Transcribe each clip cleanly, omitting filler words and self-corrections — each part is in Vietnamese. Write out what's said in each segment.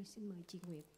xin mời chị Nguyệt.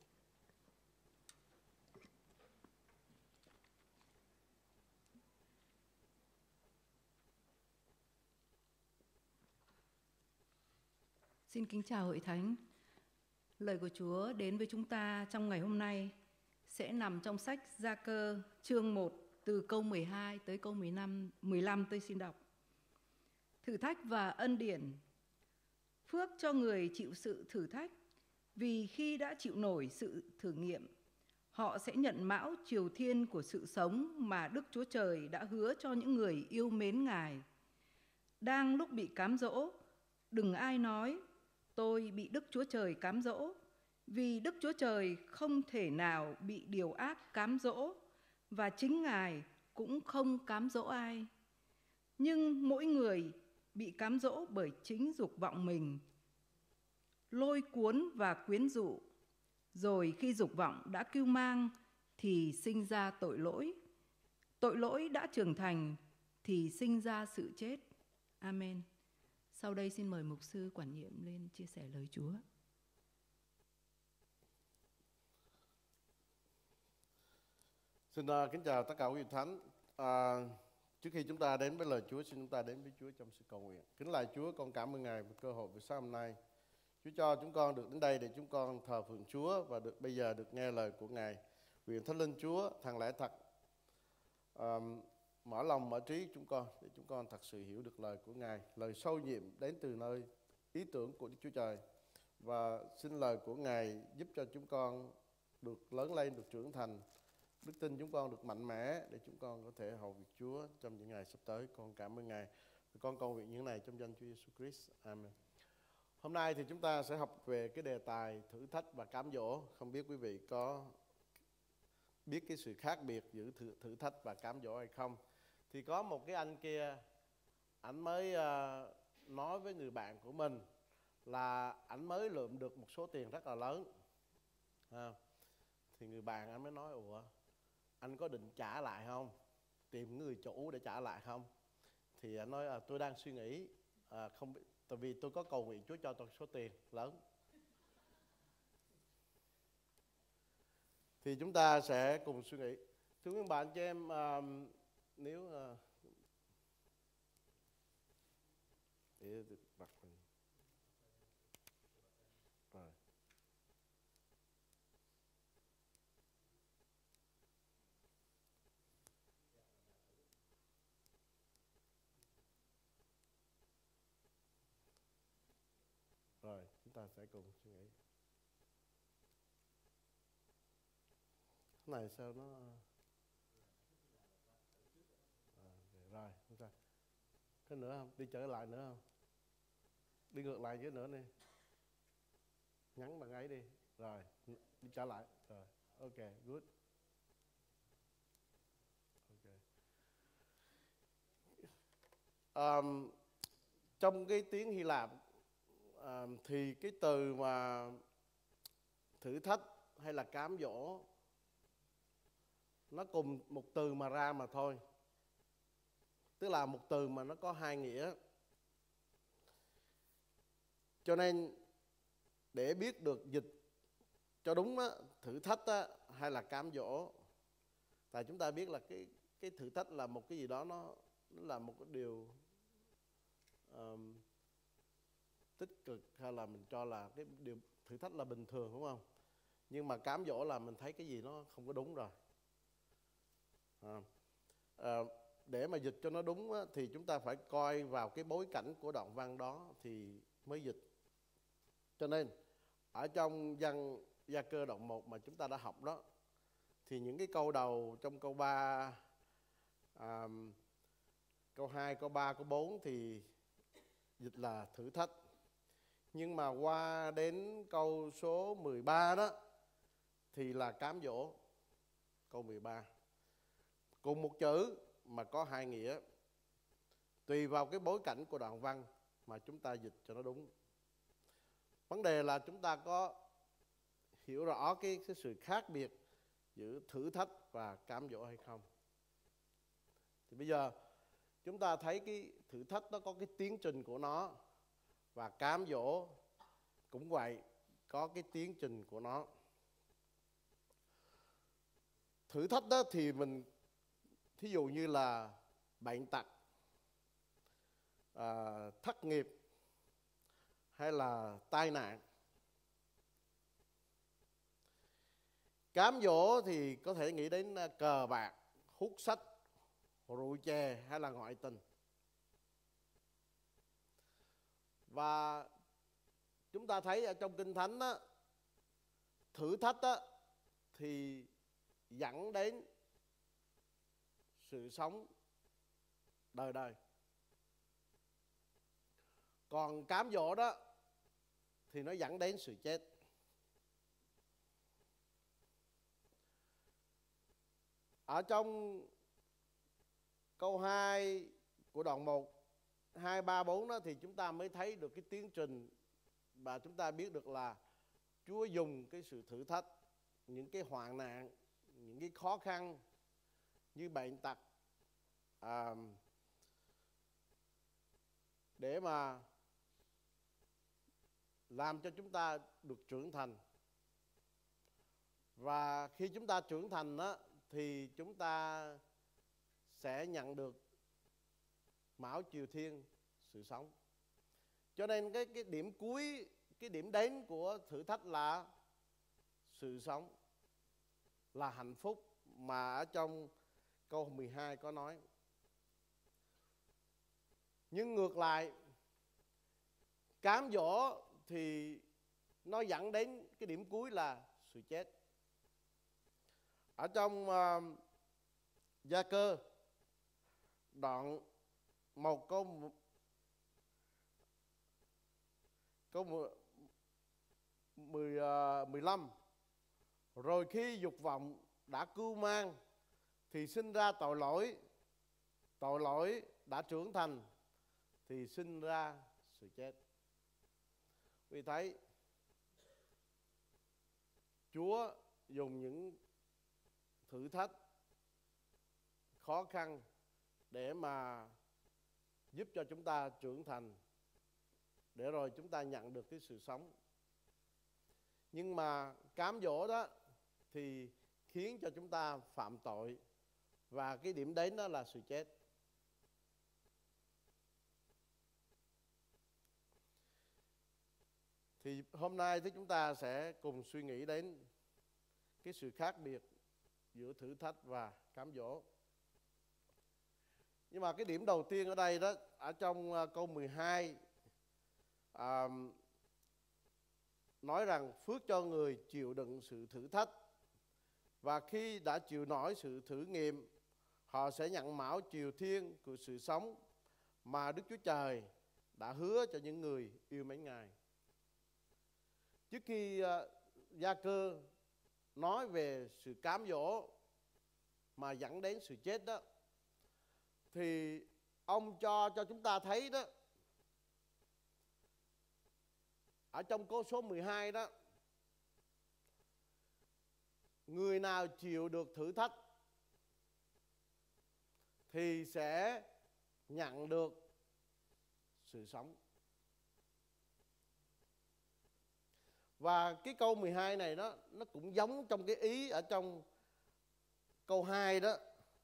Xin kính chào hội thánh. Lời của Chúa đến với chúng ta trong ngày hôm nay sẽ nằm trong sách Gia Cơ chương 1 từ câu 12 tới câu 15 tôi xin đọc. Thử thách và ân điển. Phước cho người chịu sự thử thách, vì khi đã chịu nổi sự thử nghiệm, họ sẽ nhận mão triều thiên của sự sống mà Đức Chúa Trời đã hứa cho những người yêu mến Ngài. Đang lúc bị cám dỗ, đừng ai nói tôi bị Đức Chúa Trời cám dỗ, vì Đức Chúa Trời không thể nào bị điều ác cám dỗ, và chính Ngài cũng không cám dỗ ai. Nhưng mỗi người bị cám dỗ bởi chính dục vọng mình, lôi cuốn và quyến rũ. Rồi khi dục vọng đã cưu mang thì sinh ra tội lỗi. Tội lỗi đã trưởng thành thì sinh ra sự chết. Amen. Sau đây xin mời mục sư quản nhiệm lên chia sẻ lời Chúa. Xin kính chào tất cả quý vị thánh. Trước khi chúng ta đến với lời Chúa, xin chúng ta đến với Chúa trong sự cầu nguyện. Kính lạy Chúa, con cảm ơn Ngài về cơ hội buổi sáng hôm nay. Chúa cho chúng con được đến đây để chúng con thờ phượng Chúa và bây giờ được nghe lời của Ngài. Nguyện Thánh Linh Chúa thằng lẽ thật mở lòng mở trí chúng con để chúng con thật sự hiểu được lời của Ngài, lời sâu nhiệm đến từ nơi ý tưởng của Đức Chúa Trời. Và xin lời của Ngài giúp cho chúng con được lớn lên, được trưởng thành, đức tin chúng con được mạnh mẽ để chúng con có thể hầu việc Chúa trong những ngày sắp tới. Con cảm ơn Ngài. Con cầu nguyện những này trong danh Chúa Giêsu Christ. Amen. Hôm nay thì chúng ta sẽ học về cái đề tài thử thách và cám dỗ. Không biết quý vị có biết cái sự khác biệt giữa thử thách và cám dỗ hay không? Thì có một cái anh kia, ảnh mới nói với người bạn của mình là ảnh mới lượm được một số tiền rất là lớn. Thì người bạn anh mới nói: ủa, anh có định trả lại không? Tìm người chủ để trả lại không? Thì anh nói: tôi đang suy nghĩ, không, tại vì tôi có cầu nguyện Chúa cho tôi số tiền lớn. Thì chúng ta sẽ cùng suy nghĩ. Thưa các bạn cho em, nếu để bật mình rồi. Rồi, chúng ta sẽ cùng suy nghĩ. Cái này sao nó... rồi, không sao. Cái nữa không? Đi trở lại nữa không? Đi ngược lại với nữa đi. Nhắn bằng ấy đi. Rồi, đi trở lại. Rồi, ok, good. Ok. Trong cái tiếng Hy Lạp thì cái từ mà thử thách hay là cám dỗ nó cùng một từ mà ra mà thôi. Tức là một từ mà nó có hai nghĩa. Cho nên để biết được dịch cho đúng á, thử thách á, hay là cám dỗ, tại chúng ta biết là cái thử thách là một cái gì đó, nó là một cái điều tích cực, hay là mình cho là cái điều thử thách là bình thường, đúng không? Nhưng mà cám dỗ là mình thấy cái gì nó không có đúng rồi. Để mà dịch cho nó đúng á, thì chúng ta phải coi vào cái bối cảnh của đoạn văn đó thì mới dịch. Cho nên ở trong văn Gia Cơ đoạn 1 mà chúng ta đã học đó, thì những cái câu đầu trong câu 3, câu 2, câu 3, câu 4 thì dịch là thử thách. Nhưng mà qua đến câu số 13 đó thì là cám dỗ. Câu 13 cùng một chữ mà có hai nghĩa, tùy vào cái bối cảnh của đoạn văn mà chúng ta dịch cho nó đúng. Vấn đề là chúng ta có hiểu rõ cái sự khác biệt giữa thử thách và cám dỗ hay không. Thì bây giờ chúng ta thấy cái thử thách nó có cái tiến trình của nó, và cám dỗ cũng vậy, có cái tiến trình của nó. Thử thách đó thì mình thí dụ như là bệnh tật, thất nghiệp hay là tai nạn. Cám dỗ thì có thể nghĩ đến cờ bạc, hút sách, rượu chè hay là ngoại tình. Và chúng ta thấy ở trong Kinh Thánh á, thử thách á, thì dẫn đến sự sống đời đời. Còn cám dỗ đó thì nó dẫn đến sự chết. Ở trong câu 2 của đoạn 1, 2, 3, 4 đó thì chúng ta mới thấy được cái tiến trình, và chúng ta biết được là Chúa dùng cái sự thử thách, những cái hoạn nạn, những cái khó khăn như bệnh tật để mà làm cho chúng ta được trưởng thành. Và khi chúng ta trưởng thành đó, thì chúng ta sẽ nhận được mão chiều thiên, sự sống. Cho nên cái điểm cuối, cái điểm đến của thử thách là sự sống, là hạnh phúc mà ở trong câu 12 có nói. Nhưng ngược lại, cám dỗ thì nó dẫn đến cái điểm cuối là sự chết. Ở trong Gia Cơ đoạn 1 câu 15, rồi khi dục vọng đã cưu mang thì sinh ra tội lỗi đã trưởng thành thì sinh ra sự chết. Vì thấy Chúa dùng những thử thách khó khăn để mà giúp cho chúng ta trưởng thành, để rồi chúng ta nhận được cái sự sống. Nhưng mà cám dỗ đó thì khiến cho chúng ta phạm tội, và cái điểm đến đó là sự chết. Thì hôm nay thì chúng ta sẽ cùng suy nghĩ đến cái sự khác biệt giữa thử thách và cám dỗ. Nhưng mà cái điểm đầu tiên ở đây đó, ở trong câu 12 nói rằng phước cho người chịu đựng sự thử thách, và khi đã chịu nổi sự thử nghiệm, họ sẽ nhận mão chiều thiên của sự sống mà Đức Chúa Trời đã hứa cho những người yêu mến Ngài. Trước khi Gia Cơ nói về sự cám dỗ mà dẫn đến sự chết đó, thì ông cho chúng ta thấy đó, ở trong câu số 12 đó, người nào chịu được thử thách thì sẽ nhận được sự sống. Và cái câu 12 này nó cũng giống trong cái ý ở trong câu 2 đó.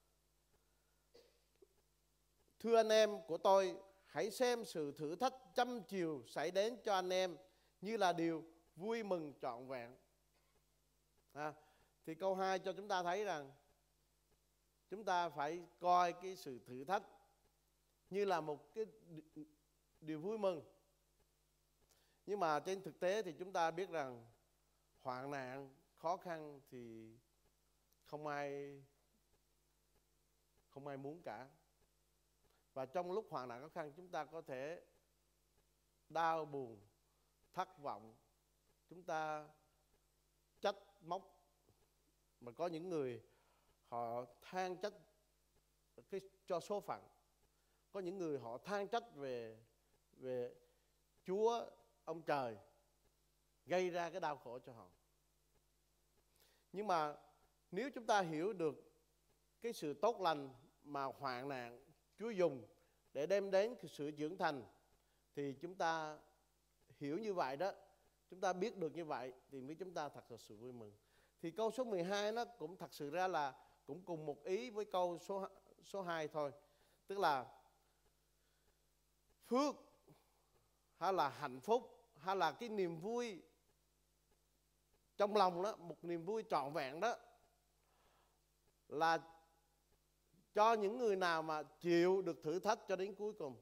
Thưa anh em của tôi, hãy xem sự thử thách trăm chiều xảy đến cho anh em như là điều vui mừng trọn vẹn. Thì câu 2 cho chúng ta thấy rằng chúng ta phải coi cái sự thử thách như là một cái điều vui mừng. Nhưng mà trên thực tế thì chúng ta biết rằng hoạn nạn, khó khăn thì không ai muốn cả. Và trong lúc hoạn nạn khó khăn, chúng ta có thể đau buồn, thất vọng, chúng ta trách móc. Mà có những người họ than trách cho số phận, có những người họ than trách về Chúa, ông trời gây ra cái đau khổ cho họ. Nhưng mà nếu chúng ta hiểu được cái sự tốt lành mà hoạn nạn Chúa dùng để đem đến sự trưởng thành, thì chúng ta hiểu như vậy đó, chúng ta biết được như vậy thì mới chúng ta thật sự vui mừng. Thì câu số 12 nó cũng thật sự ra là cũng cùng một ý với câu số 2 thôi. Tức là phước hay là hạnh phúc hay là cái niềm vui trong lòng đó, một niềm vui trọn vẹn đó là cho những người nào mà chịu được thử thách cho đến cuối cùng.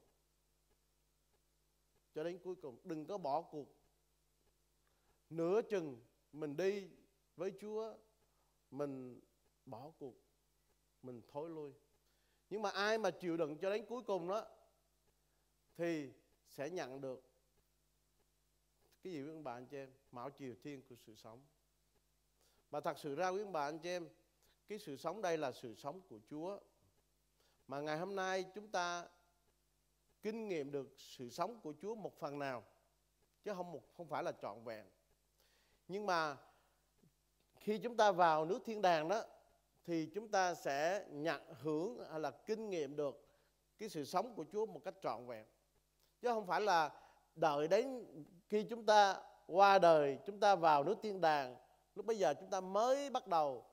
Cho đến cuối cùng, đừng có bỏ cuộc. Nửa chừng mình đi với Chúa, mình bỏ cuộc, mình thối lui. Nhưng mà ai mà chịu đựng cho đến cuối cùng đó thì sẽ nhận được cái gì quý ông bà anh chị em? Mão chiều thiên của sự sống. Mà thật sự ra quý ông bà anh chị em, cái sự sống đây là sự sống của Chúa. Mà ngày hôm nay chúng ta kinh nghiệm được sự sống của Chúa một phần nào, chứ không phải là trọn vẹn. Nhưng mà khi chúng ta vào nước thiên đàng đó thì chúng ta sẽ nhận hưởng hay là kinh nghiệm được cái sự sống của Chúa một cách trọn vẹn. Chứ không phải là đợi đến khi chúng ta qua đời, chúng ta vào nước thiên đàng, lúc bây giờ chúng ta mới bắt đầu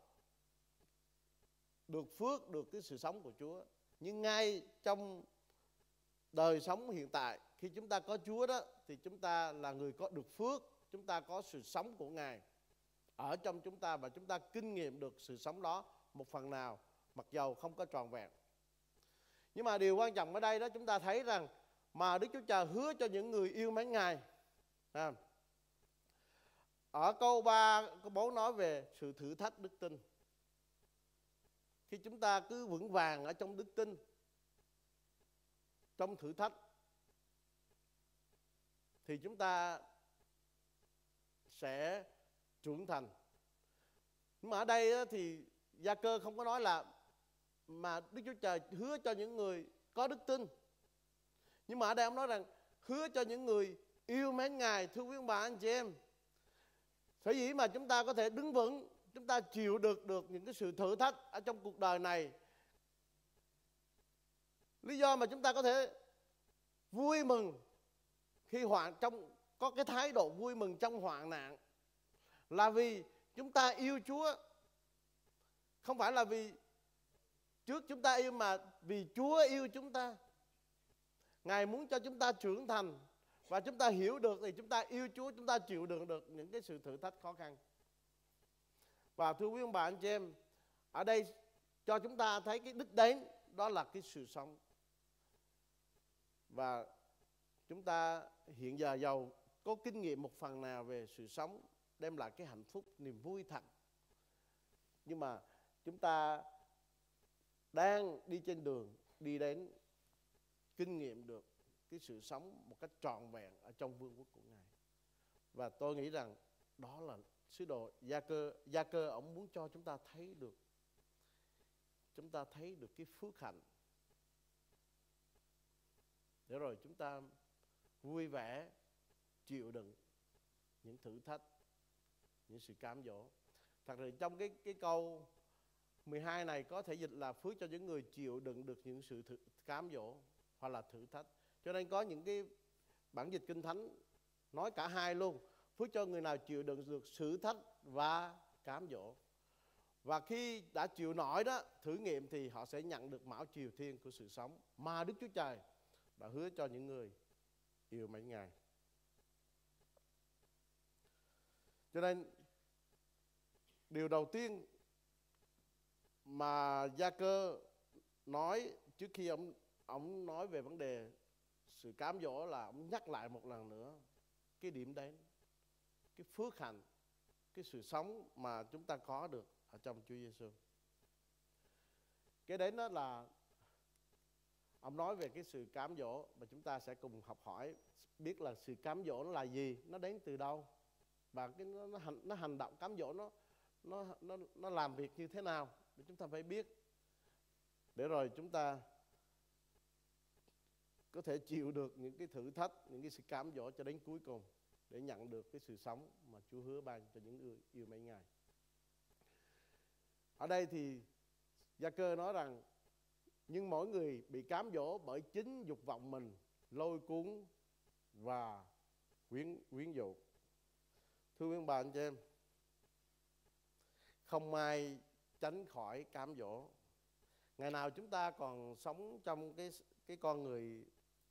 được phước, được cái sự sống của Chúa. Nhưng ngay trong đời sống hiện tại, khi chúng ta có Chúa đó, thì chúng ta là người có được phước, chúng ta có sự sống của Ngài ở trong chúng ta, và chúng ta kinh nghiệm được sự sống đó một phần nào, mặc dầu không có trọn vẹn. Nhưng mà điều quan trọng ở đây đó, chúng ta thấy rằng mà Đức Chúa Trời hứa cho những người yêu mến Ngài. Ở câu 3, câu 4 nói về sự thử thách đức tin. Khi chúng ta cứ vững vàng ở trong đức tin, trong thử thách, thì chúng ta sẽ trưởng thành. Nhưng mà ở đây thì Gia Cơ không có nói là mà Đức Chúa Trời hứa cho những người có đức tin. Nhưng mà ở đây ông nói rằng hứa cho những người yêu mến Ngài. Thưa quý ông bà anh chị em, sở dĩ mà chúng ta có thể đứng vững, chúng ta chịu được những cái sự thử thách ở trong cuộc đời này, lý do mà chúng ta có thể vui mừng khi có cái thái độ vui mừng trong hoạn nạn, là vì chúng ta yêu Chúa. Không phải là vì trước chúng ta yêu, mà vì Chúa yêu chúng ta. Ngài muốn cho chúng ta trưởng thành, và chúng ta hiểu được thì chúng ta yêu Chúa, chúng ta chịu đựng được những cái sự thử thách khó khăn. Và thưa quý ông bà anh chị em, ở đây cho chúng ta thấy cái đích đến đó là cái sự sống. Và chúng ta hiện giờ giàu có kinh nghiệm một phần nào về sự sống, đem lại cái hạnh phúc, niềm vui thật. Nhưng mà chúng ta đang đi trên đường đi đến kinh nghiệm được cái sự sống một cách trọn vẹn ở trong vương quốc của Ngài. Và tôi nghĩ rằng đó là sứ đồ Gia Cơ ông muốn cho chúng ta thấy được, chúng ta thấy được cái phước hạnh, để rồi chúng ta vui vẻ chịu đựng những thử thách, những sự cám dỗ. Thật ra trong cái câu 12 này có thể dịch là phước cho những người chịu đựng được những sự cám dỗ hoặc là thử thách. Cho nên có những cái bản dịch Kinh Thánh nói cả hai luôn. Phước cho người nào chịu đựng được thử thách và cám dỗ. Và khi đã chịu nổi đó, thử nghiệm, thì họ sẽ nhận được mão chiều thiên của sự sống mà Đức Chúa Trời đã hứa cho những người yêu mến Ngài. Cho nên điều đầu tiên mà Gia Cơ nói trước khi ông nói về vấn đề sự cám dỗ là ông nhắc lại một lần nữa cái điểm đến, cái phước hạnh, cái sự sống mà chúng ta có được ở trong Chúa Giêsu. Cái đến đó là ông nói về cái sự cám dỗ, và chúng ta sẽ cùng học hỏi biết là sự cám dỗ nó là gì, nó đến từ đâu, và cái nó hành động cám dỗ nó làm việc như thế nào, để chúng ta phải biết, để rồi chúng ta có thể chịu được những cái thử thách, những cái sự cám dỗ cho đến cuối cùng, để nhận được cái sự sống mà Chúa hứa ban cho những người yêu mến Ngài. Ở đây thì Gia Cơ nói rằng nhưng mỗi người bị cám dỗ bởi chính dục vọng mình, lôi cuốn và quyến dụ. Thưa quý bà anh chị em, không ai tránh khỏi cám dỗ. Ngày nào chúng ta còn sống trong cái con người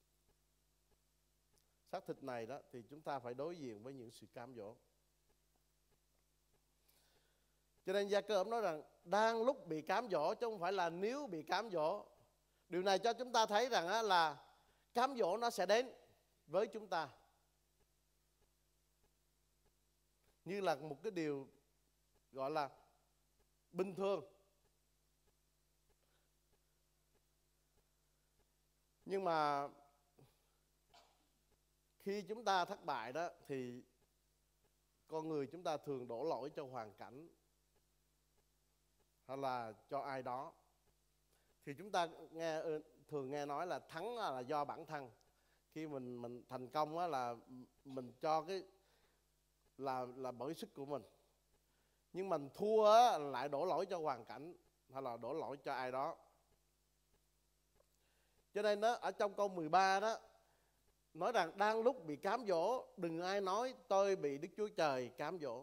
xác thịt này đó, thì chúng ta phải đối diện với những sự cám dỗ. Cho nên Gia-cơ ông nói rằng đang lúc bị cám dỗ, chứ không phải là nếu bị cám dỗ. Điều này cho chúng ta thấy rằng là cám dỗ nó sẽ đến với chúng ta như là một cái điều gọi là bình thường. Nhưng mà khi chúng ta thất bại đó, thì con người chúng ta thường đổ lỗi cho hoàn cảnh hay là cho ai đó. Thì chúng ta thường nghe nói là thắng là do bản thân. Khi mình thành công là mình cho cái là bởi sức của mình. Nhưng mình thua lại đổ lỗi cho hoàn cảnh hay là đổ lỗi cho ai đó. Cho nên đó, ở trong câu 13 đó nói rằng đang lúc bị cám dỗ, đừng ai nói tôi bị Đức Chúa Trời cám dỗ.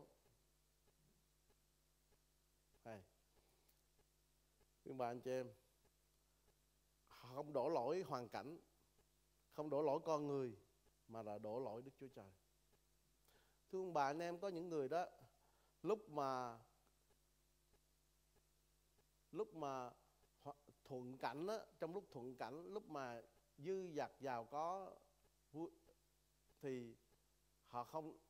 Quý bà anh chị em, không đổ lỗi hoàn cảnh, không đổ lỗi con người, mà là đổ lỗi Đức Chúa Trời. Thưa ông bà anh em, có những người đó lúc mà thuận cảnh đó, trong lúc thuận cảnh, lúc mà dư dật giàu có vui, thì họ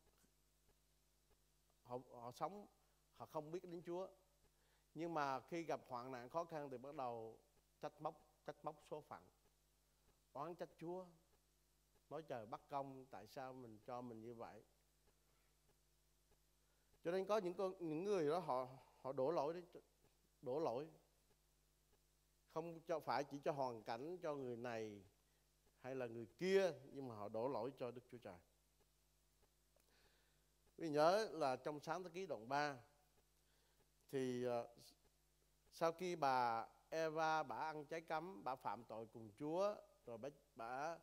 sống, họ không biết đến Chúa. Nhưng mà khi gặp hoạn nạn khó khăn thì bắt đầu trách móc số phận, oán trách Chúa, nói trời bất công, tại sao mình cho mình như vậy. Cho nên có những người đó họ đổ lỗi không phải chỉ cho hoàn cảnh, cho người này hay là người kia, nhưng mà họ đổ lỗi cho Đức Chúa Trời. Quý nhớ là trong Sáng Thế Ký đoạn 3 thì sau khi bà Eva bà ăn trái cấm, bà phạm tội cùng Chúa, rồi bà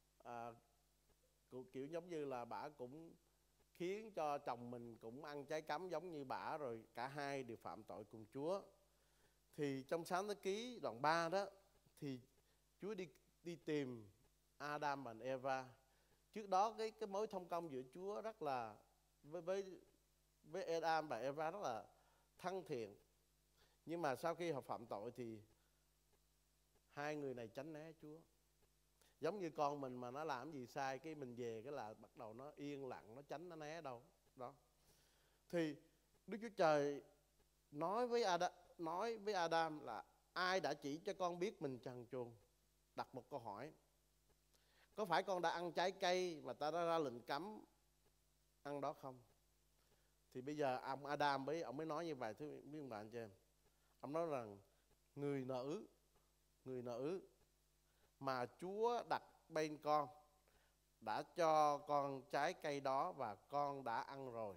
kiểu giống như là bà cũng khiến cho chồng mình cũng ăn trái cấm giống như bà, rồi cả hai đều phạm tội cùng Chúa. Thì trong Sáng Thế Ký đoạn 3 đó thì Chúa đi tìm Adam và Eva. Trước đó cái mối thông công giữa Chúa rất là với Adam và Eva rất là thân thiện. Nhưng mà sau khi họ phạm tội thì hai người này tránh né Chúa. Giống như con mình mà nó làm gì sai, cái mình về cái là bắt đầu nó yên lặng, nó tránh, nó né đâu đó. Thì Đức Chúa Trời nói với Adam là ai đã chỉ cho con biết mình trần truồng? Đặt một câu hỏi: có phải con đã ăn trái cây mà ta đã ra lệnh cấm ăn đó không? Thì bây giờ ông Adam ông mới nói như vậy, thưa quý ông bà anh chị em. Ông nói rằng người nữ mà Chúa đặt bên con đã cho con trái cây đó và con đã ăn rồi.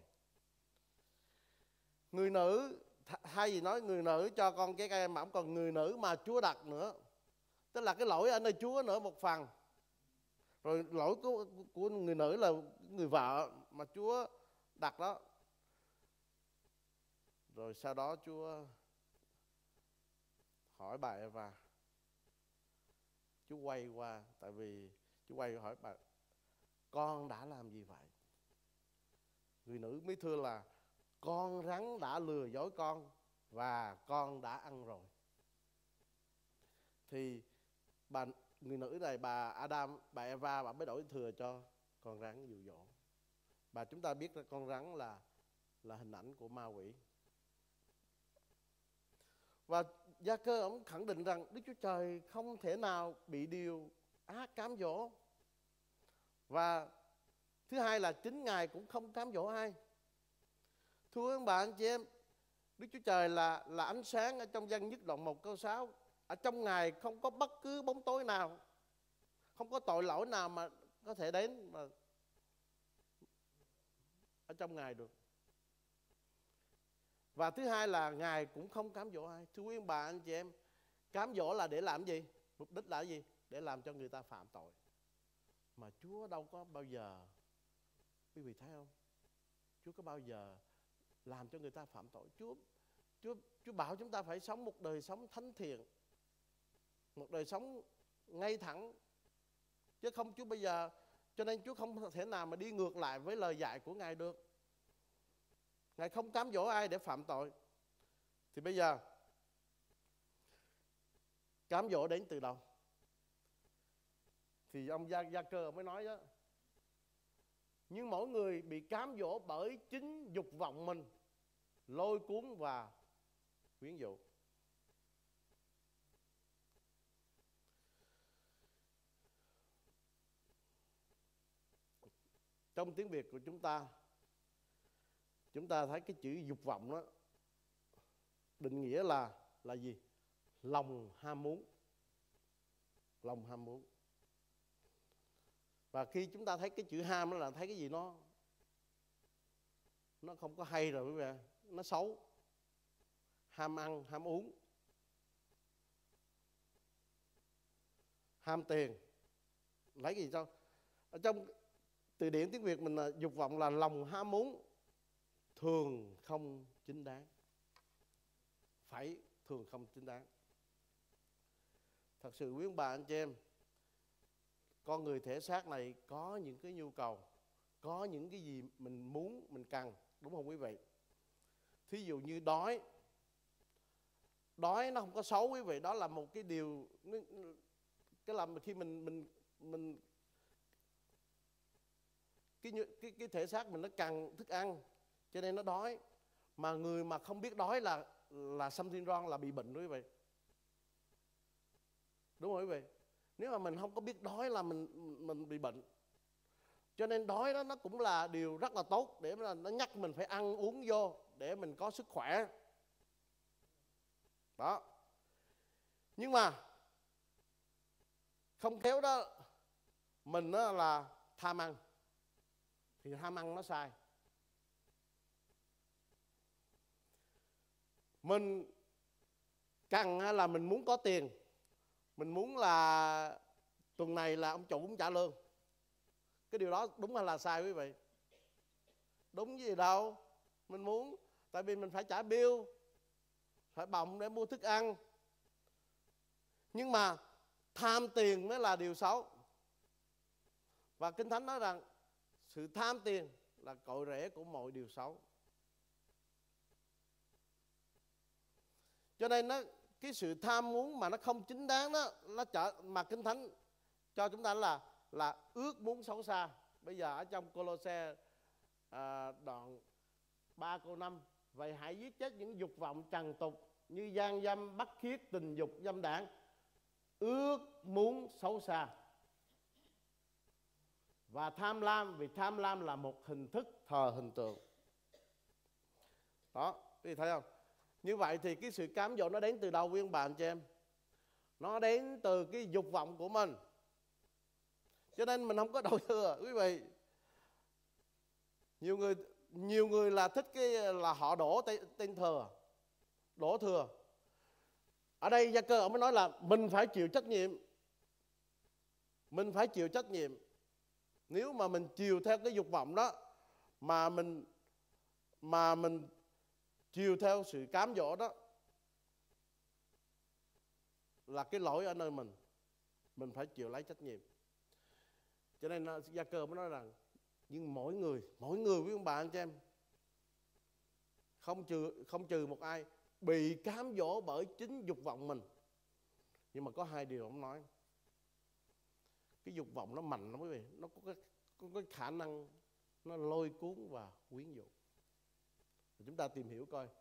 Người nữ, hay gì nói người nữ cho con trái cây mà ông còn người nữ mà Chúa đặt nữa. Tức là cái lỗi ở nơi Chúa nữa một phần. Rồi lỗi của người nữ là người vợ mà Chúa đặt đó. Rồi sau đó Chúa hỏi bà Eva. Chúa quay qua, tại vì Chúa quay hỏi bà: con đã làm gì vậy? Người nữ mới thưa là con rắn đã lừa dối con và con đã ăn rồi. Thì người nữ này, bà Eva, bà mới đổi thừa cho con rắn dụ dỗ. Chúng ta biết là con rắn là hình ảnh của ma quỷ. Và Gia-cơ ông khẳng định rằng Đức Chúa Trời không thể nào bị điều ác cám dỗ. Và thứ hai là chính Ngài cũng không cám dỗ ai. Thưa các bạn chị em, Đức Chúa Trời là ánh sáng. Ở trong Dân Nhất đoạn 1 câu 6, ở trong Ngài không có bất cứ bóng tối nào, không có tội lỗi nào mà có thể đến mà ở trong Ngài được. Và thứ hai là Ngài cũng không cám dỗ ai. Thưa quý bà anh chị em, cám dỗ là để làm gì? Mục đích là gì? Để làm cho người ta phạm tội. Mà Chúa đâu có bao giờ, quý vị thấy không? Chúa có bao giờ làm cho người ta phạm tội? Chúa bảo chúng ta phải sống một đời sống thánh thiện, một đời sống ngay thẳng, chứ không Chúa bây giờ, cho nên Chúa không thể nào mà đi ngược lại với lời dạy của Ngài được. Ngài không cám dỗ ai để phạm tội. Thì bây giờ cám dỗ đến từ đâu? Thì ông Gia Cơ mới nói đó, nhưng mỗi người bị cám dỗ bởi chính dục vọng mình, lôi cuốn và quyến dụ. Trong tiếng Việt của chúng ta thấy cái chữ dục vọng đó định nghĩa là gì? Lòng ham muốn. Lòng ham muốn. Và khi chúng ta thấy cái chữ ham đó là thấy cái gì nó không có hay rồi quý vị, nó xấu. Ham ăn, ham uống, ham tiền. Lấy cái gì sao? Ở trong từ điển tiếng Việt mình là dục vọng là lòng ham muốn thường không chính đáng. Phải thường không chính đáng. Thật sự quý ông bà anh chị em, con người thể xác này có những cái nhu cầu, có những cái gì mình muốn, mình cần, đúng không quý vị? Thí dụ như đói nó không có xấu quý vị, đó là một cái điều, cái làm khi mình cái thể xác mình nó cần thức ăn, cho nên nó đói. Mà người mà không biết đói là something wrong, là bị bệnh đó quý vị. Đúng không quý vị? Nếu mà mình không có biết đói là mình bị bệnh. Cho nên đói đó nó cũng là điều rất là tốt, để mà nó nhắc mình phải ăn uống vô để mình có sức khỏe. Đó. Nhưng mà không khéo đó, mình đó là tham ăn, thì tham ăn nó sai. Mình cần là mình muốn có tiền, mình muốn là tuần này là ông chủ cũng trả lương. Cái điều đó đúng hay là sai quý vị? Đúng gì đâu. Mình muốn, tại vì mình phải trả bill, phải bồng để mua thức ăn. Nhưng mà tham tiền mới là điều xấu. Và Kinh Thánh nói rằng sự tham tiền là cội rễ của mọi điều xấu. Cho nên cái sự tham muốn mà nó không chính đáng đó, mà Kinh Thánh cho chúng ta là ước muốn xấu xa. Bây giờ ở trong Cô-lô-se đoạn 3 câu 5, vậy hãy giết chết những dục vọng trần tục như gian dâm, bắt khiết, tình dục, dâm đảng, ước muốn xấu xa và tham lam, vì tham lam là một hình thức thờ hình tượng. Đó, quý vị thấy không? Như vậy thì cái sự cám dỗ nó đến từ đâu quý ông bà anh chị em? Nó đến từ cái dục vọng của mình. Cho nên mình không có đổ thừa quý vị. Nhiều người là thích cái là họ đổ tên thừa, đổ thừa. Ở đây Gia Cơ ông mới nói là mình phải chịu trách nhiệm. Mình phải chịu trách nhiệm. Nếu mà mình chiều theo cái dục vọng đó, mà mình chiều theo sự cám dỗ đó, là cái lỗi ở nơi mình phải chịu lấy trách nhiệm. Cho nên Gia Cơ mới nói rằng, nhưng mỗi người quý ông bà anh chị em, không trừ một ai, bị cám dỗ bởi chính dục vọng mình. Nhưng mà có hai điều ông nói. Cái dục vọng nó mạnh lắm quý vị, nó có cái khả năng nó lôi cuốn và quyến dụ. Chúng ta tìm hiểu coi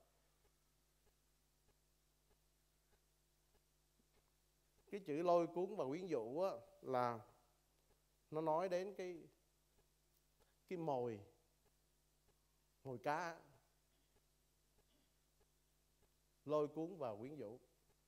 cái chữ lôi cuốn và quyến dụ á, là nó nói đến cái mồi cá, lôi cuốn và quyến dụ.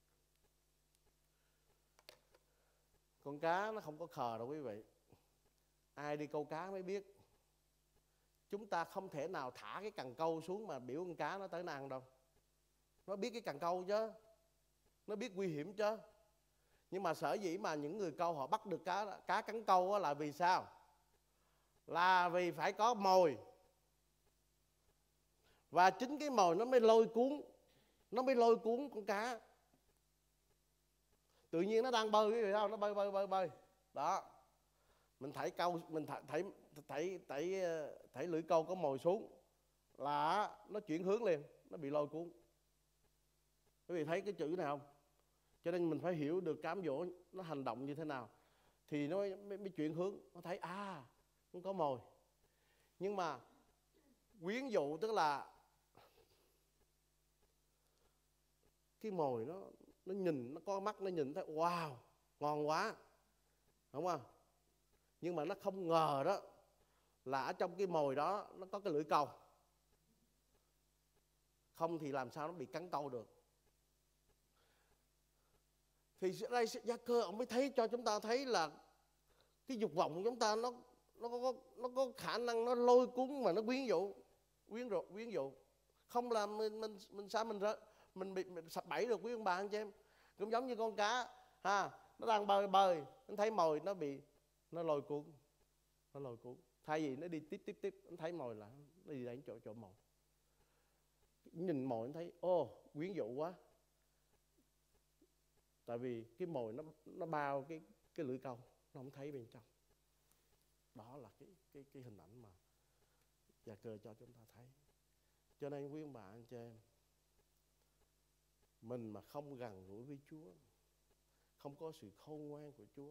Con cá nó không có khờ đâu quý vị. Ai đi câu cá mới biết. Chúng ta không thể nào thả cái cần câu xuống mà biểu con cá nó tới nó ăn đâu. Nó biết cái cần câu chứ, nó biết nguy hiểm chứ. Nhưng mà sở dĩ mà những người câu họ bắt được cá cắn câu là vì sao? Là vì phải có mồi. Và chính cái mồi nó mới lôi cuốn con cá. Tự nhiên nó đang bơi, quý vị không? Nó bơi. Đó. Mình thảy câu, mình thảy lưỡi câu có mồi xuống là nó chuyển hướng liền, nó bị lôi cuốn. Quý vị thấy cái chữ này không? Cho nên mình phải hiểu được cám dỗ nó hành động như thế nào thì nó mới chuyển hướng. Nó thấy không có mồi. Nhưng mà quyến dụ tức là cái mồi nó nhìn, nó có mắt nó nhìn thấy wow, ngon quá, đúng không? Nhưng mà nó không ngờ đó là ở trong cái mồi đó nó có cái lưỡi câu. Không thì làm sao nó bị cắn câu được. Thì đây Gia Cơ ông mới thấy cho chúng ta thấy là cái dục vọng của chúng ta nó có khả năng nó lôi cuốn mà nó quyến dụ. Không là mình sao mình bị sập bẫy được, quý ông bà anh chị em. Cũng giống như con cá nó đang bơi, nó thấy mồi nó lôi cuốn. Thay vì nó đi tiếp, nó thấy mồi là nó đi đến chỗ mồi. Nhìn mồi nó thấy quyến dụ quá. Tại vì cái mồi nó bao cái lưỡi câu, nó không thấy bên trong. Đó là cái hình ảnh mà Gia Cơ cho chúng ta thấy. Cho nên quý ông bà anh chị em, mình mà không gần gũi với Chúa, không có sự khôn ngoan của Chúa,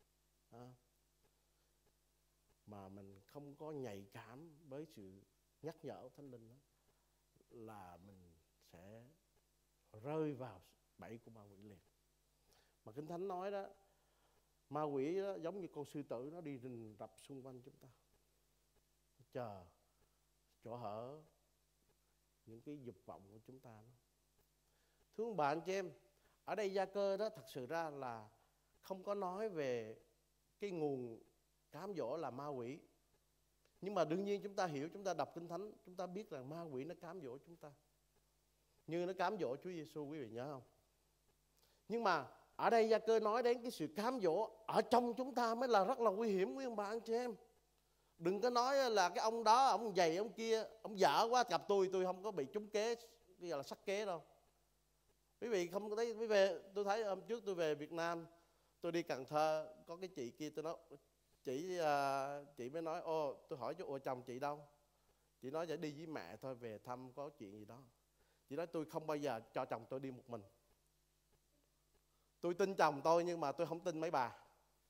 mà mình không có nhạy cảm với sự nhắc nhở Thánh Linh đó, là mình sẽ rơi vào bẫy của ma quỷ liền. Mà Kinh Thánh nói đó, ma quỷ đó, giống như con sư tử, nó đi rình rập xung quanh chúng ta, chờ chỗ hở những cái dục vọng của chúng ta đó. Thưa ông bà anh chị em, ở đây Gia Cơ đó thật sự ra là không có nói về cái nguồn cám dỗ là ma quỷ. Nhưng mà đương nhiên chúng ta hiểu, chúng ta đọc Kinh Thánh, chúng ta biết rằng ma quỷ nó cám dỗ chúng ta, như nó cám dỗ Chúa Giêsu, quý vị nhớ không? Nhưng mà ở đây Gia Cơ nói đến cái sự cám dỗ ở trong chúng ta mới là rất là nguy hiểm, quý ông bà anh chị em. Đừng có nói là cái ông đó, ông dày, ông kia, ông dở quá, gặp tôi không có bị trúng kế, cái là sắc kế đâu. Quý vị không thấy, tôi thấy hôm trước tôi về Việt Nam, tôi đi Cần Thơ, có cái chị kia, tôi nói, chị mới nói, tôi hỏi cho chồng chị đâu? Chị nói chỉ đi với mẹ thôi, về thăm có chuyện gì đó. Chị nói tôi không bao giờ cho chồng tôi đi một mình. Tôi tin chồng tôi nhưng mà tôi không tin mấy bà.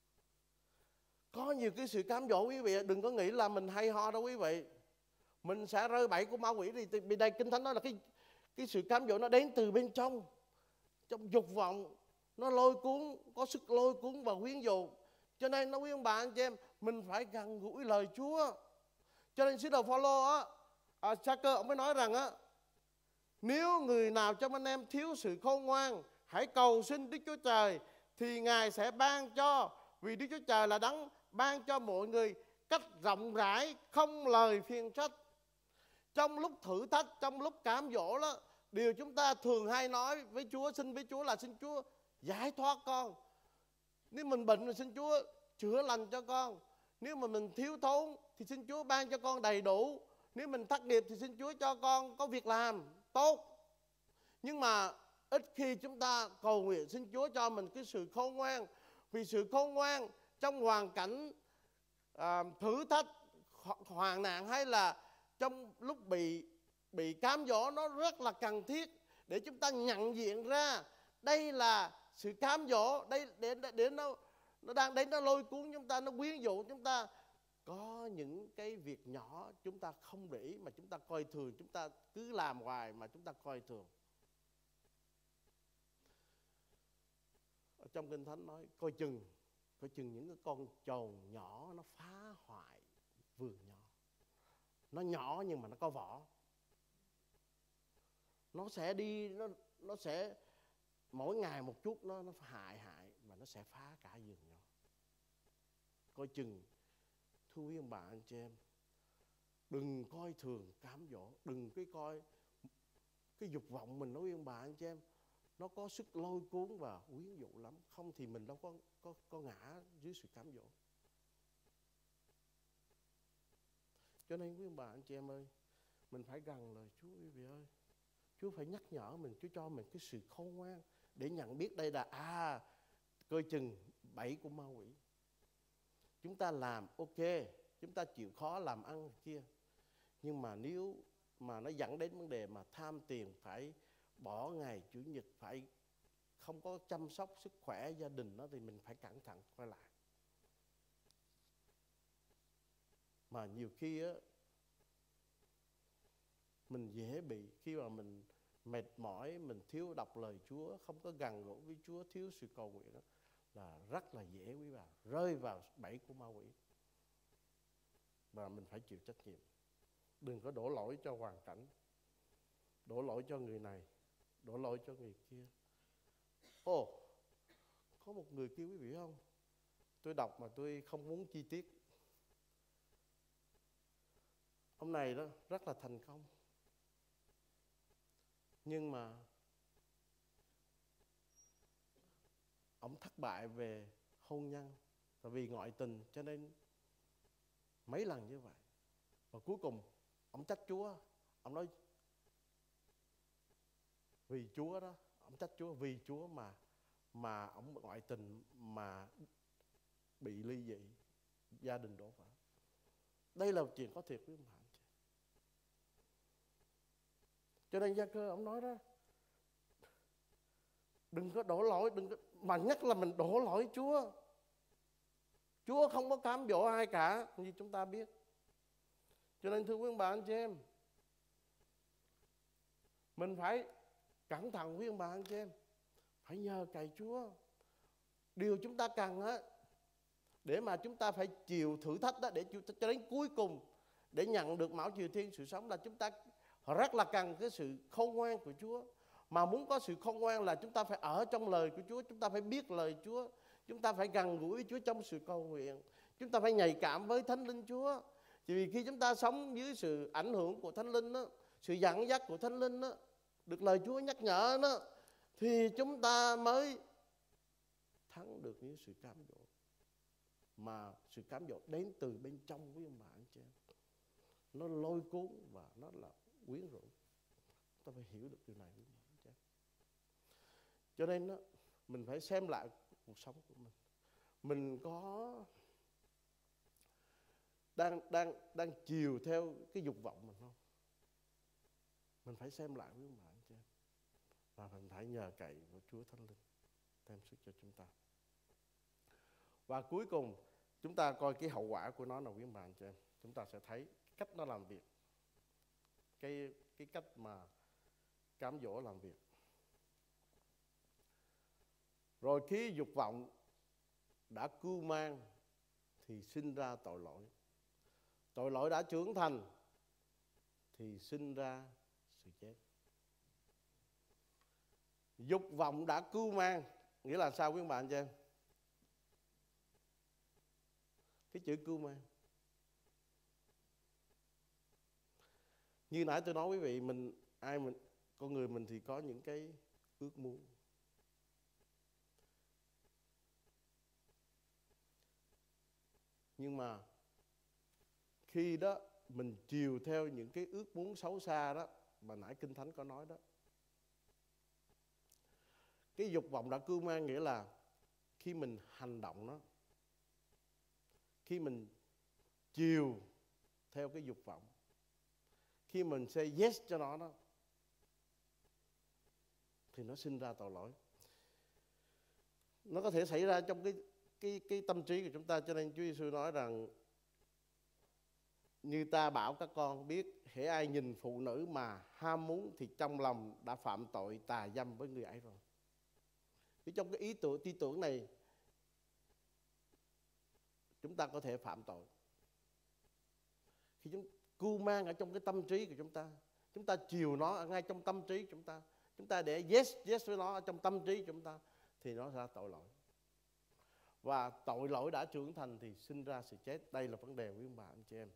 Có nhiều cái sự cám dỗ quý vị, đừng có nghĩ là mình hay ho đâu quý vị. Mình sẽ rơi bẫy của ma quỷ đi. Bên đây Kinh Thánh nói là cái sự cám dỗ nó đến từ bên trong dục vọng, nó lôi cuốn, có sức lôi cuốn và quyến dụ. Cho nên nó quý ông bà anh chị em, mình phải gần gũi lời Chúa. Cho nên sứ đồ Phaolô Gia Cơ ông mới nói rằng nếu người nào trong anh em thiếu sự khôn ngoan, hãy cầu xin Đức Chúa Trời thì Ngài sẽ ban cho, vì Đức Chúa Trời là đấng ban cho mọi người cách rộng rãi, không lời phiền trách. Trong lúc thử thách, trong lúc cám dỗ đó, điều chúng ta thường hay nói với Chúa, xin với Chúa là xin Chúa giải thoát con. Nếu mình bệnh thì xin Chúa chữa lành cho con. Nếu mà mình thiếu thốn thì xin Chúa ban cho con đầy đủ. Nếu mình thất nghiệp thì xin Chúa cho con có việc làm tốt. Nhưng mà ít khi chúng ta cầu nguyện xin Chúa cho mình cái sự khôn ngoan. Vì sự khôn ngoan trong hoàn cảnh thử thách, hoạn nạn hay là trong lúc bị cám dỗ, nó rất là cần thiết để chúng ta nhận diện ra đây là sự cám dỗ, đây để nó đang đến, nó lôi cuốn chúng ta, nó quyến dụ chúng ta. Có những cái việc nhỏ chúng ta không để ý mà chúng ta coi thường, chúng ta cứ làm hoài mà chúng ta coi thường. Ở trong Kinh Thánh nói coi chừng những cái con trồn nhỏ nó phá hoại vườn nho. Nó nhỏ nhưng mà nó có vỏ. Nó sẽ đi, nó sẽ mỗi ngày một chút, nó hại và nó sẽ phá cả vườn nho. Coi chừng, thưa quý ông bà anh chị em, đừng coi thường cám dỗ, đừng coi cái dục vọng mình, nói với ông bà anh chị em, nó có sức lôi cuốn và quyến dụ lắm. Không thì mình đâu có ngã dưới sự cám dỗ. Cho nên quý ông bà anh chị em ơi, Mình phải gần lời Chúa quý vị ơi. Chúa phải nhắc nhở mình, Chúa cho mình cái sự khôn ngoan để nhận biết đây là coi chừng bẫy của ma quỷ. Chúng ta làm ok, chúng ta chịu khó làm ăn kia, nhưng mà nếu mà nó dẫn đến vấn đề mà tham tiền, phải bỏ ngày Chủ nhật, phải không có chăm sóc sức khỏe gia đình nó, thì mình phải cẩn thận quay lại. Mà nhiều khi á, mình dễ bị khi mà mình mệt mỏi, mình thiếu đọc lời Chúa, không có gần gũi với Chúa, thiếu sự cầu nguyện đó, là rất là dễ quý bà rơi vào bẫy của ma quỷ. Và mình phải chịu trách nhiệm. Đừng có đổ lỗi cho hoàn cảnh, đổ lỗi cho người này, đổ lỗi cho người kia. Có một người kia quý vị không? Tôi đọc mà tôi không muốn chi tiết. Ông này đó rất là thành công, nhưng mà ông thất bại về hôn nhân, và vì ngoại tình cho nên mấy lần như vậy. Và cuối cùng ông trách Chúa. Ông nói vì Chúa đó, ông trách Chúa vì Chúa mà ông ngoại tình mà bị ly dị, gia đình đổ vỡ. Đây là một chuyện có thiệt quý ông bạn. Cho nên Gia-cơ ông nói đó, đừng có đổ lỗi, mà nhất là mình đổ lỗi Chúa. Chúa không có cám dỗ ai cả, như chúng ta biết. Cho nên thưa quý ông bà anh chị em, mình phải cẩn thận quý ông bà anh chị em, phải nhờ cậy Chúa. Điều chúng ta cần á, để mà chúng ta phải chịu thử thách đó, để cho đến cuối cùng để nhận được mão chiều thiên sự sống, là chúng ta rất là cần cái sự khôn ngoan của Chúa. Mà muốn có sự khôn ngoan là chúng ta phải ở trong lời của Chúa, chúng ta phải biết lời Chúa, chúng ta phải gần gũi với Chúa trong sự cầu nguyện, chúng ta phải nhạy cảm với Thánh Linh Chúa. Chỉ vì khi chúng ta sống dưới sự ảnh hưởng của Thánh Linh đó, sự dẫn dắt của Thánh Linh đó, được lời Chúa nhắc nhở đó, thì chúng ta mới thắng được những sự cám dỗ. Mà sự cám dỗ đến từ bên trong quý ông bà anh chị em, nó lôi cuốn và nó là quyến rũ. Ta phải hiểu được điều này quý ông bà anh chị em. Cho nên đó, mình phải xem lại cuộc sống của mình. Mình có đang chiều theo cái dục vọng mình không? Mình phải xem lại quý ông bà anh chị em. Và mình phải nhờ cậy vào Chúa Thánh Linh thêm sức cho chúng ta. Và cuối cùng chúng ta coi cái hậu quả của nó là quý ông bà anh chị em. Chúng ta sẽ thấy cách nó làm việc, cái cách mà cám dỗ làm việc. Rồi khi dục vọng đã cưu mang thì sinh ra tội lỗi. Tội lỗi đã trưởng thành thì sinh ra sự chết. Dục vọng đã cưu mang nghĩa là sao quý ông bà anh chị em? Cái chữ cưu mang, như nãy tôi nói quý vị, con người mình thì có những cái ước muốn. Nhưng mà khi đó mình chiều theo những cái ước muốn xấu xa đó mà nãy Kinh Thánh có nói đó, cái dục vọng đã cưu mang nghĩa là khi mình hành động nó, khi mình chiều theo cái dục vọng, khi mình say yes cho nó đó, thì nó sinh ra tội lỗi. Nó có thể xảy ra trong cái tâm trí của chúng ta. Cho nên Chúa Giêsu nói rằng, như ta bảo các con biết, hễ ai nhìn phụ nữ mà ham muốn thì trong lòng đã phạm tội tà dâm với người ấy rồi. Thì trong cái tư tưởng này, chúng ta có thể phạm tội. Khi chúng cưu mang ở trong cái tâm trí của chúng ta chiều nó ở ngay trong tâm trí của chúng ta để yes với nó ở trong tâm trí của chúng ta, thì nó ra tội lỗi. Và tội lỗi đã trưởng thành thì sinh ra sự chết. Đây là vấn đề quý ông bà anh chị em.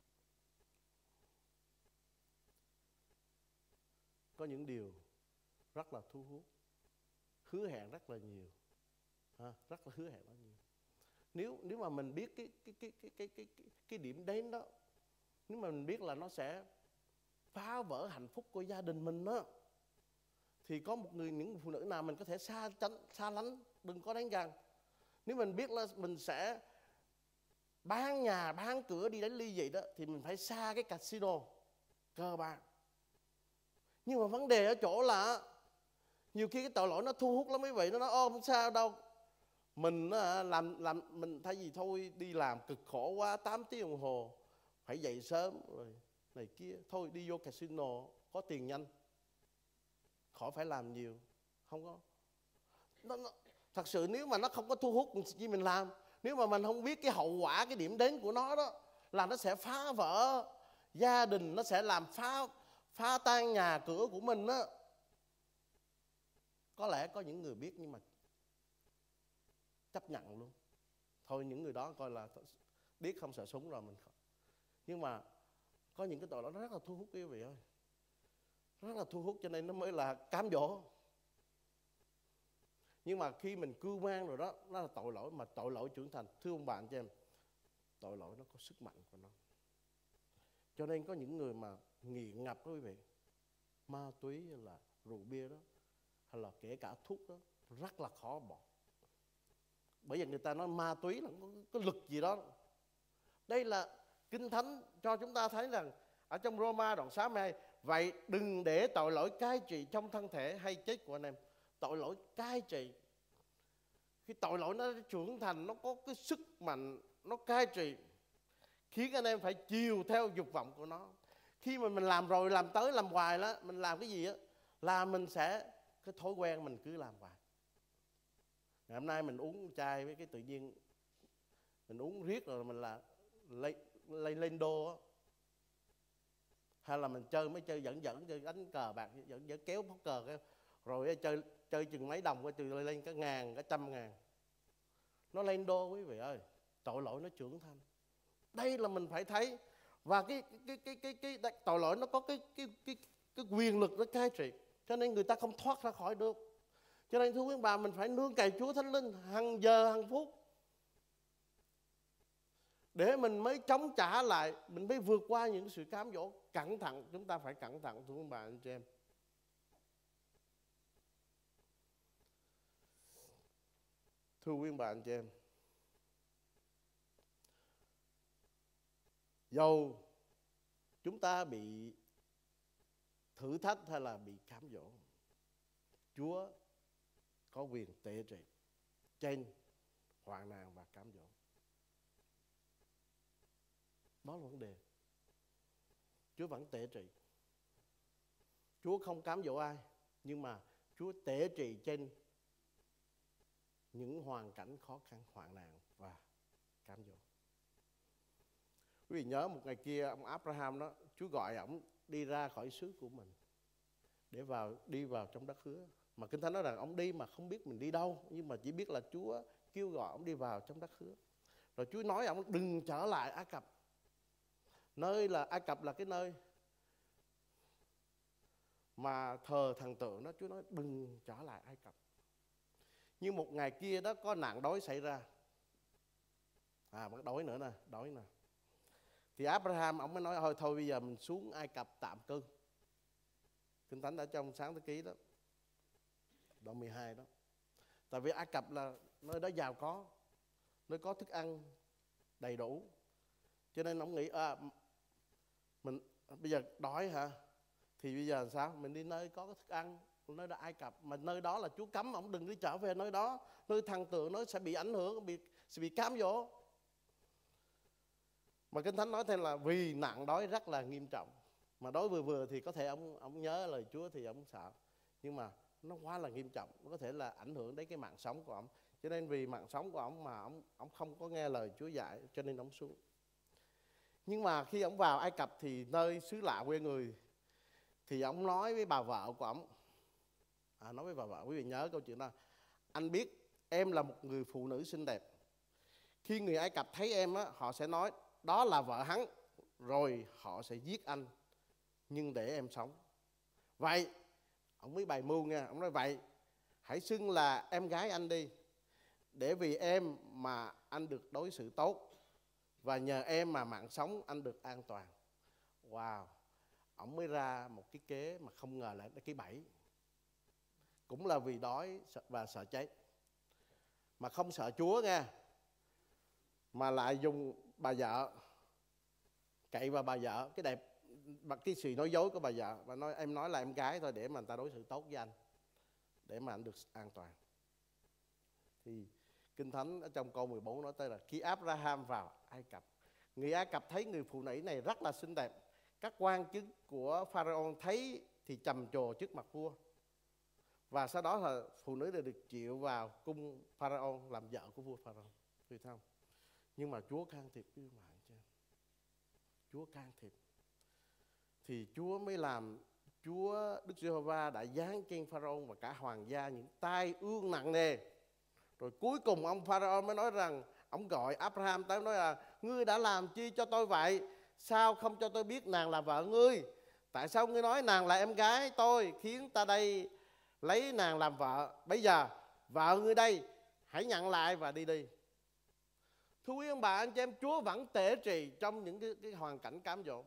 Có những điều rất là thu hút, hứa hẹn rất là nhiều, rất là hứa hẹn rất nhiều. Nếu mà mình biết cái điểm đến đó, nếu mà mình biết là nó sẽ phá vỡ hạnh phúc của gia đình mình đó, thì có những phụ nữ nào mình có thể xa lánh, đừng có đánh gần. Nếu mình biết là mình sẽ bán nhà bán cửa đi đánh ly dị đó, thì mình phải xa cái casino, cờ bạc. Nhưng mà vấn đề ở chỗ là nhiều khi cái tội lỗi nó thu hút lắm quý vị. Nó nói không sao đâu, mình làm mình thay vì thôi đi làm cực khổ quá 8 tiếng đồng hồ, phải dậy sớm rồi này kia, thôi đi vô casino có tiền nhanh, khỏi phải làm nhiều. Không có thật sự, nếu mà nó không có thu hút gì mình làm. Nếu mà mình không biết cái hậu quả, cái điểm đến của nó đó là nó sẽ phá vỡ gia đình, nó sẽ làm phá tan nhà cửa của mình đó. Có lẽ có những người biết nhưng mà chấp nhận luôn. Thôi những người đó coi là biết không sợ súng rồi mình không. Nhưng mà có những cái tội đó nó rất là thu hút quý vị ơi, rất là thu hút, cho nên nó mới là cám dỗ. Nhưng mà khi mình cưu mang rồi đó, nó là tội lỗi, mà tội lỗi trưởng thành. Thưa ông bạn cho em, tội lỗi nó có sức mạnh của nó. Cho nên có những người mà nghiện ngập đó quý vị, ma túy hay là rượu bia đó, hay là kể cả thuốc đó, rất là khó bỏ. Bởi vì người ta nói ma túy là có lực gì đó. Đây là Kinh Thánh cho chúng ta thấy rằng ở trong Roma đoạn 62, vậy đừng để tội lỗi cai trị trong thân thể hay chết của anh em. Tội lỗi cai trị, khi tội lỗi nó trưởng thành, nó có cái sức mạnh, nó cai trị, khiến anh em phải chiều theo dục vọng của nó. Khi mà mình làm rồi làm tới làm hoài đó, mình làm cái gì á là mình sẽ, cái thói quen mình cứ làm hoài. Ngày hôm nay mình uống chai với cái tự nhiên mình uống riết rồi mình là lên đô á. Hay là mình chơi, mới chơi dẫn chơi đánh cờ bạc, dẫn kéo bóc cờ, rồi chơi chừng mấy đồng từ lên cả ngàn, cả trăm ngàn. Nó lên đô quý vị ơi. Tội lỗi nó trưởng thành. Đây là mình phải thấy. Và cái tội lỗi nó có cái quyền lực nó cai trị, cho nên người ta không thoát ra khỏi được. Cho nên thưa quý bà, mình phải nương cậy Chúa Thánh Linh hàng giờ hàng phút, để mình mới chống trả lại, mình mới vượt qua những sự cám dỗ. Cẩn thận, chúng ta phải cẩn thận thưa quý bà anh chị em. Thưa quý bà anh chị em, dầu chúng ta bị thử thách hay là bị cám dỗ, Chúa có quyền tể trị trên hoạn nạn và cám dỗ. Đó là vấn đề. Chúa vẫn tể trị. Chúa không cám dỗ ai, nhưng mà Chúa tể trị trên những hoàn cảnh khó khăn, hoạn nạn và cám dỗ. Quý vị nhớ một ngày kia ông Abraham đó, Chúa gọi ông đi ra khỏi xứ của mình để đi vào trong đất hứa. Mà Kinh Thánh nói rằng ông đi mà không biết mình đi đâu, nhưng mà chỉ biết là Chúa kêu gọi ông đi vào trong đất hứa. Rồi Chúa nói ông đừng trở lại Ai Cập. Nơi là Ai Cập là cái nơi mà thờ thần tượng đó. Chúa nói đừng trở lại Ai Cập. Nhưng một ngày kia đó có nạn đói xảy ra. Đói nữa nè. Thì Abraham ông mới nói thôi bây giờ mình xuống Ai Cập tạm cư. Kinh Thánh ở trong Sáng Thế Ký đó, đoạn 12 đó. Tại vì Ai Cập là nơi đó giàu có, nơi có thức ăn đầy đủ. Cho nên ông nghĩ mình bây giờ đói hả? Thì bây giờ sao? Mình đi nơi có thức ăn, nơi đó Ai Cập. Mà nơi đó là Chúa cấm ông đừng đi trở về nơi đó. Nơi thần tượng nó sẽ bị ảnh hưởng, sẽ bị cám dỗ. Mà Kinh Thánh nói thêm là vì nạn đói rất là nghiêm trọng. Mà đói vừa thì có thể ông nhớ lời Chúa thì ông sợ. Nhưng mà nó quá là nghiêm trọng, nó có thể là ảnh hưởng đến cái mạng sống của ông. Cho nên vì mạng sống của ông mà ông không có nghe lời Chúa dạy, cho nên ông xuống. Nhưng mà khi ông vào Ai Cập thì nơi xứ lạ quê người, thì ông nói với bà vợ của ông, nói với bà vợ, quý vị nhớ câu chuyện đó. Anh biết em là một người phụ nữ xinh đẹp. Khi người Ai Cập thấy em á, họ sẽ nói đó là vợ hắn, rồi họ sẽ giết anh, nhưng để em sống. Vậy ông mới bày mưu nha. Ông nói vậy hãy xưng là em gái anh đi, để vì em mà anh được đối xử tốt, và nhờ em mà mạng sống anh được an toàn. Wow. ổng mới ra một cái kế mà không ngờ là cái bẫy. Cũng là vì đói và sợ chết, mà không sợ Chúa nghe, mà lại dùng bà vợ, cậy vào bà vợ, cái đẹp, cái sự nói dối của bà vợ, và nói em nói là em gái thôi để mà người ta đối xử tốt với anh, để mà anh được an toàn. Thì Kinh Thánh ở trong câu 14 nói tới là khi Abraham vào Ai Cập, người Ai Cập thấy người phụ nữ này rất là xinh đẹp. Các quan chức của Pharaoh thấy thì trầm trồ trước mặt vua, và sau đó là phụ nữ được chịu vào cung Pharaoh làm vợ của vua Pharaoh. Thấy không? Nhưng mà Chúa can thiệp với bạn chứ. Chúa can thiệp thì Chúa mới làm, Chúa Đức Giê-hô-va đã giáng trên Pharaoh và cả hoàng gia những tai ương nặng nề. Rồi cuối cùng ông Pharaoh mới nói rằng, ông gọi Abraham tới nói là: ngươi đã làm chi cho tôi vậy? Sao không cho tôi biết nàng là vợ ngươi? Tại sao ngươi nói nàng là em gái tôi, khiến ta đây lấy nàng làm vợ? Bây giờ vợ ngươi đây, hãy nhận lại và đi đi. Thưa quý ông bà anh chị em, Chúa vẫn tể trị trong những cái hoàn cảnh cám dỗ.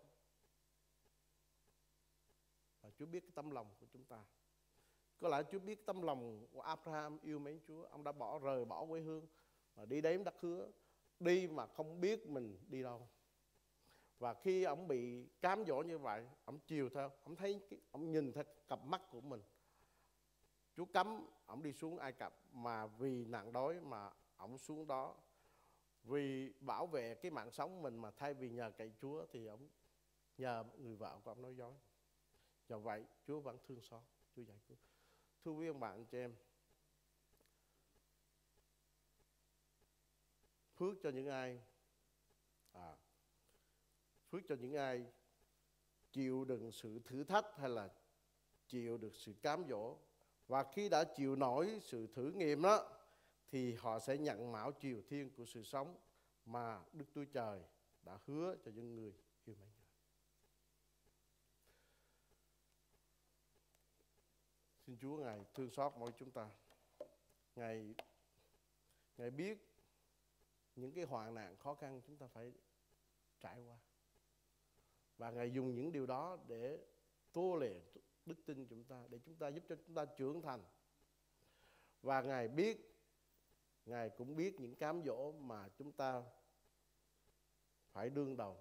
Và Chúa biết cái tâm lòng của chúng ta. Có lẽ Chúa biết tâm lòng của Abraham yêu mến Chúa. Ông đã rời bỏ quê hương và đi đến đất hứa, đi mà không biết mình đi đâu. Và khi ông bị cám dỗ như vậy, ông chiều theo, ông thấy, ông nhìn theo cặp mắt của mình. Chúa cấm ông đi xuống Ai Cập, mà vì nạn đói mà ông xuống đó. Vì bảo vệ cái mạng sống mình, mà thay vì nhờ cậy Chúa thì ông nhờ người vợ của ông nói dối. Do vậy Chúa vẫn thương xót, Chúa giải cứu. Thưa quý ông bạn chị em, phước cho những ai chịu đựng sự thử thách hay là chịu được sự cám dỗ, và khi đã chịu nổi sự thử nghiệm đó, thì họ sẽ nhận mão triều thiên của sự sống mà Đức Chúa Trời đã hứa cho những người yêu mến Ngài. Xin Chúa Ngài thương xót mỗi chúng ta. Ngài biết những cái hoạn nạn khó khăn chúng ta phải trải qua, và Ngài dùng những điều đó để tô luyện đức tin chúng ta, để chúng ta giúp cho chúng ta trưởng thành. Và Ngài cũng biết những cám dỗ mà chúng ta phải đương đầu.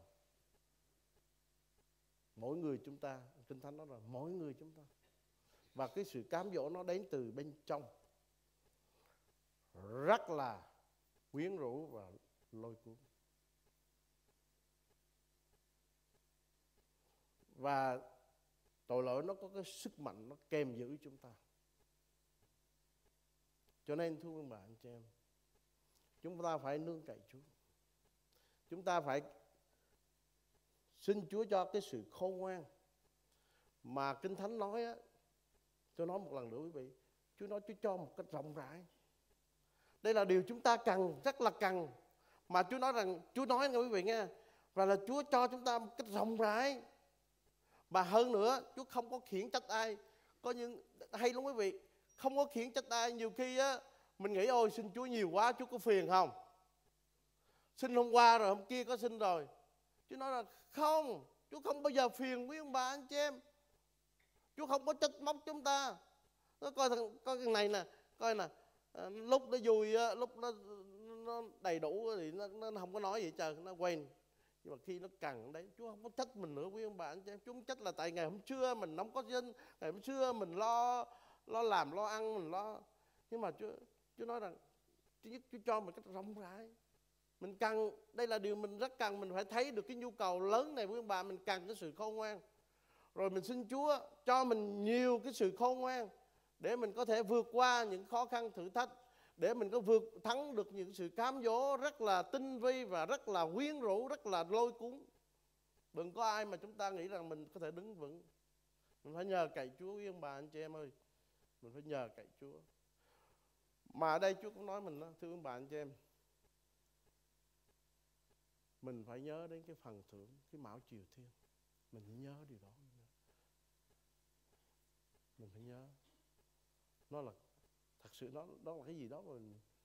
Mỗi người chúng ta, Kinh Thánh nói là mỗi người chúng ta. Và cái sự cám dỗ nó đến từ bên trong, rất là quyến rũ và lôi cuốn. Và tội lỗi nó có cái sức mạnh, nó kèm giữ chúng ta. Cho nên thưa quý bà anh chị em, chúng ta phải nương cậy Chúa. Chúng ta phải xin Chúa cho cái sự khôn ngoan mà Kinh Thánh nói á. Tôi nói một lần nữa quý vị, Chúa nói Chúa cho một cách rộng rãi. Đây là điều chúng ta cần, rất là cần. Mà Chúa nói nghe quý vị nghe, và là Chúa cho chúng ta một cách rộng rãi. Và hơn nữa, Chúa không có khiển trách ai. Có những hay lắm quý vị, không có khiển trách ai. Nhiều khi á, mình nghĩ ôi xin Chúa nhiều quá, Chúa có phiền không? Xin hôm qua rồi hôm kia có xin rồi. Chúa nói là không, Chúa không bao giờ phiền quý ông bà anh chị em. Chúa không có trách móc chúng ta. Nó coi cái này nè, coi nè, lúc nó vui, lúc nó đầy đủ thì nó không có nói gì trời, nó quên. Nhưng mà khi nó cần đấy, Chúa không có trách mình nữa quý ông bà anh chị em. Chúa không trách là tại ngày hôm trưa mình không có dân, ngày hôm trưa mình lo làm, lo ăn, mình lo. Nhưng mà Chúa nói rằng thứ nhất Chúa cho mình cách rộng rãi. Mình cần, đây là điều mình rất cần. Mình phải thấy được cái nhu cầu lớn này quý ông bà. Mình cần cái sự khôn ngoan. Rồi mình xin Chúa cho mình nhiều cái sự khôn ngoan để mình có thể vượt qua những khó khăn thử thách, để mình có vượt thắng được những sự cám dỗ rất là tinh vi và rất là quyến rũ, rất là lôi cuốn. Đừng có ai mà chúng ta nghĩ rằng mình có thể đứng vững. Mình phải nhờ cậy Chúa quý ông bà anh chị em ơi. Mình phải nhờ cậy Chúa. Mà ở đây Chúa cũng nói mình đó, thưa ông bà anh chị em, mình phải nhớ đến cái phần thưởng, cái mão triều thiên. Mình phải nhớ điều đó. Mình phải nhớ. Nó là thật sự đó là cái gì đó mà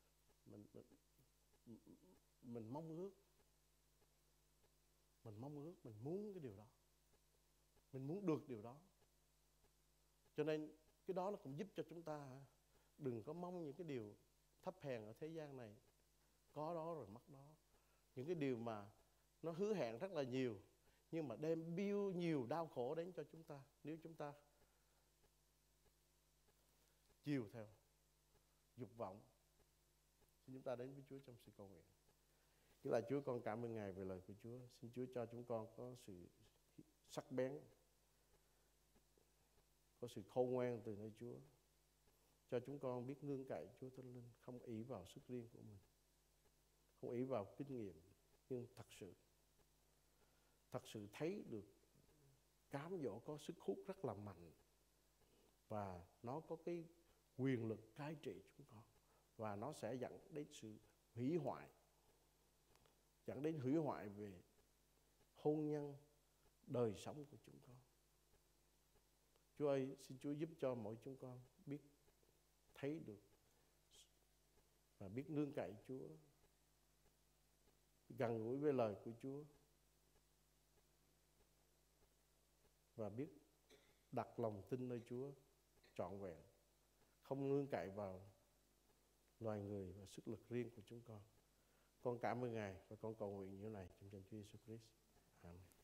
mình mong ước. Mình mong ước, mình muốn cái điều đó. Mình muốn được điều đó. Cho nên cái đó nó cũng giúp cho chúng ta đừng có mong những cái điều thấp hèn ở thế gian này, có đó rồi mất đó. Những cái điều mà nó hứa hẹn rất là nhiều, nhưng mà đem biêu nhiều đau khổ đến cho chúng ta nếu chúng ta chiều theo dục vọng. Xin chúng ta đến với Chúa trong sự cầu nguyện. Kính lạy Chúa, con cảm ơn Ngài về lời của Chúa. Xin Chúa cho chúng con có sự sắc bén, có sự khôn ngoan từ nơi Chúa. Cho chúng con biết nương cậy Chúa Thánh Linh, không ỷ vào sức riêng của mình, không ỷ vào kinh nghiệm, nhưng thật sự thấy được cám dỗ có sức hút rất là mạnh, và nó có cái quyền lực cai trị chúng con, và nó sẽ dẫn đến sự hủy hoại, dẫn đến hủy hoại về hôn nhân, đời sống của chúng con. Chúa ơi, xin Chúa giúp cho mỗi chúng con biết thấy được và biết nương cậy Chúa, gần gũi với lời của Chúa, và biết đặt lòng tin nơi Chúa trọn vẹn, không nương cậy vào loài người và sức lực riêng của chúng con. Con cảm ơn Ngài và con cầu nguyện như này trong danh Chúa Jesus Christ. Amen.